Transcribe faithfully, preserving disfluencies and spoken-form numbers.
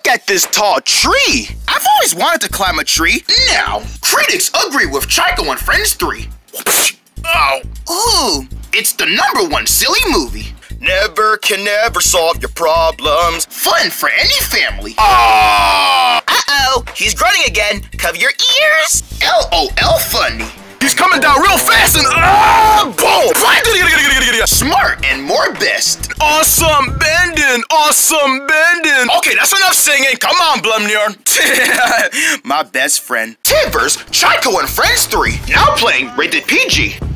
Look at this tall tree. I've always wanted to climb a tree. Now, critics agree with Canco and Friends three. Oh. Ooh, it's the number one silly movie. Never can never solve your problems. Fun for any family. Oh! Uh-oh, he's grunting again. Cover your ears. L O L funny. He's coming down real fast and ah, boom! Smart and more best. Awesome bending, awesome bending. Okay, that's enough singing. Come on, Blumnion. My best friend. Timbers, Canco and Friends three. Now playing rated P G.